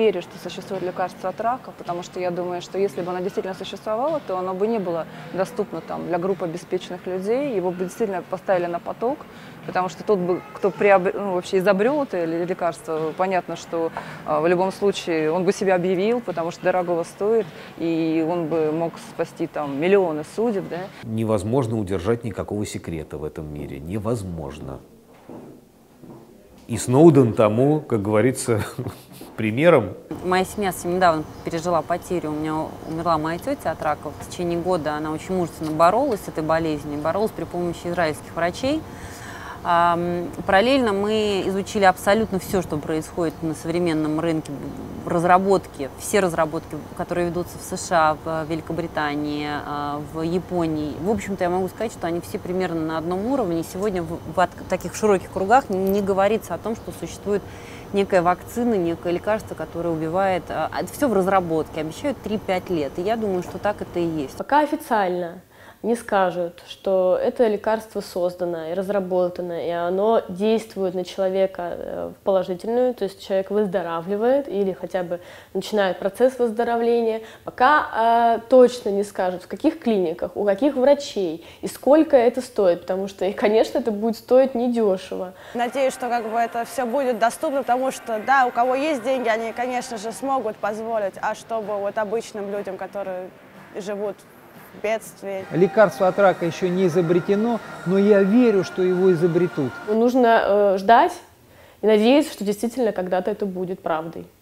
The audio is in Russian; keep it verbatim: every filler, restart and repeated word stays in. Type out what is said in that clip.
верю, что существует лекарство от рака, потому что я думаю, что если бы оно действительно существовало, то оно бы не было доступно там, для группы обеспеченных людей, его бы действительно поставили на поток, потому что тот, бы, кто приобр... ну, вообще изобрел это лекарство, понятно, что э, в любом случае он бы себя объявил, потому что дорогого стоит, и он бы мог спасти там, миллионы судеб. Да? Невозможно удержать никакого секрета в этом мире. Невозможно. И Сноуден тому, как говорится, примером. Моя семья совсем недавно пережила потерю. У меня умерла моя тетя от рака. В течение года она очень мужественно боролась с этой болезнью, боролась при помощи израильских врачей. Параллельно мы изучили абсолютно все, что происходит на современном рынке разработки, все разработки, которые ведутся в США, в Великобритании, в Японии. В общем-то, я могу сказать, что они все примерно на одном уровне. Сегодня в, в таких широких кругах не, не говорится о том, что существует некая вакцина, некое лекарство, которое убивает. Это все в разработке, обещают три-пять лет. И я думаю, что так это и есть. Пока официально не скажут, что это лекарство создано и разработано, и оно действует на человека в положительную, то есть человек выздоравливает или хотя бы начинает процесс выздоровления, пока э, точно не скажут, в каких клиниках, у каких врачей и сколько это стоит, потому что, и, конечно, это будет стоить недешево. Надеюсь, что как бы это все будет доступно, потому что, да, у кого есть деньги, они, конечно же, смогут позволить, а чтобы вот обычным людям, которые живут бедствий. Лекарство от рака еще не изобретено, но я верю, что его изобретут. Нужно э, ждать и надеяться, что действительно когда-то это будет правдой.